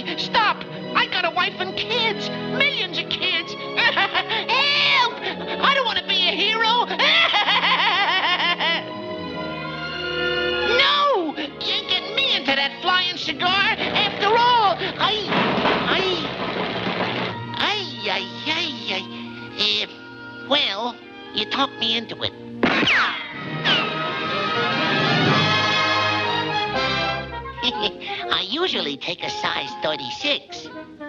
Hey, stop! I got a wife and kids. Millions of kids. Help! I don't want to be a hero. No! You ain't getting me into that flying cigar. After all, well, you talked me into it. I usually take a size 36.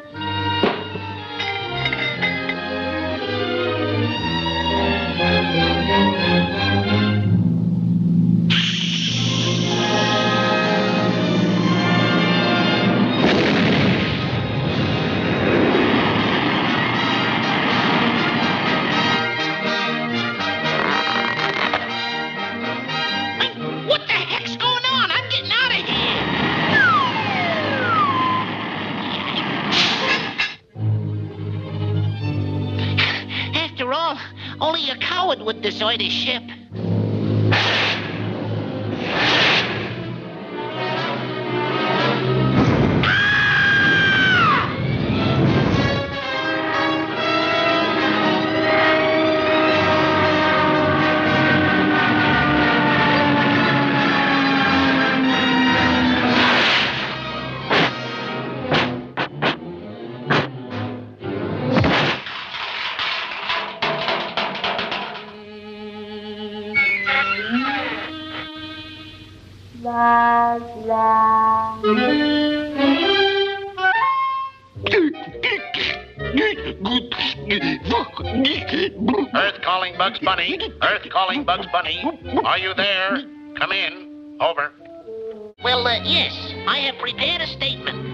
What the heck's going on? I'm getting out of here. After all, only a coward would desert his ship. Earth calling Bugs Bunny. Earth calling Bugs Bunny. Are you there? Come in. Over. Well, yes, I have prepared a statement.